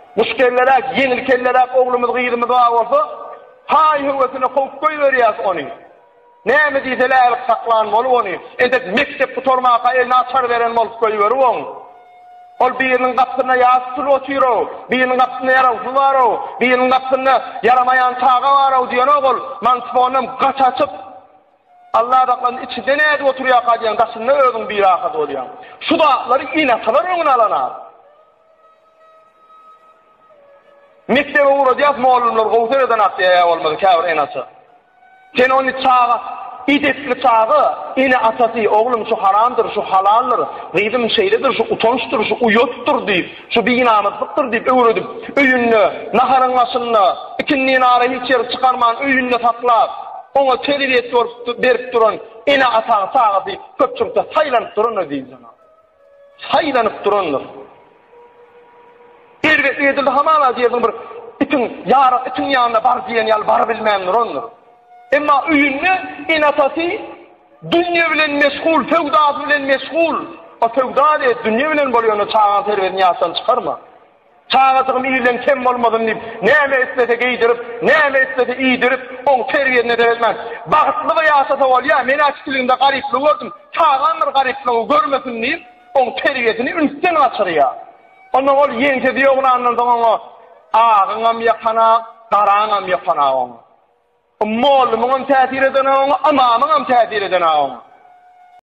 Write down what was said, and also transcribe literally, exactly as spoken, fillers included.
müşkellerak, yenilkellerak oğlumuz gıydımız var olsa, hay hüvvetine kovuk koy veriyaz onu. Näme diýseler saklanmaly onu. Ende mektep tutarmaka elini açar veren bolup koýuber onu. Ol birinin kapsyna ýasyl otyro, birinin kapsyna ýaraşy bar o, birinin kapsyna yaramayan taga bar o diýen ogul, mansponam gaç açyp Allah daqlan içinde näde oturýar diýen gaçyny özüň bir ahat bolýar. Şu daqlary inasalar öňüne alanar. Mektebe uğradyap mollumlar gowterden atýar bolmady käbir enasy. Sen onu çağa, idetli çağı, ine atası, oğlum şu haramdır, şu halaldır, gıydım şeylidir, şu utançtır, şu uyuttur deyip, şu binamızlıktır deyip öğredip, öyünlü, naharın aşınlı, ikinliğin ara hiç yer çıkarman, öyünlü taklap, ona teribiyet verip durun, ine atağı çağı deyip, köpçükte saylanıp durun deyip sana. Saylanıp durundur. Elbet edildi hamala diyelim bir, itin, yara, itin yanında bar diyen yal bar bilmeyendir ondur. Emma üyünne inatası dünya bilen meşgul, fevdat bilen meşgul. O fevdat et, dünya bilen bolýany çağan terbiýetini ýatdan çykarma. Çağatygym iýilen kem bolmadym diýip, näme etmese giydirip, näme etmese iýdirip, oň terbiýetine derelmez. Bagtly we ýasata bolýar, men açkylygyňda garyplyk gördüm. Çağanlar garyplygy görmesin diýip, oň terbiýetini ünsden açyrýar. Onda ol ýeňse diýoguna anladyň oňa, agyňam ýakana, daraňam ýakana oňa. Mollumyň täsir eden oňa, amamyň täsir eden oňa.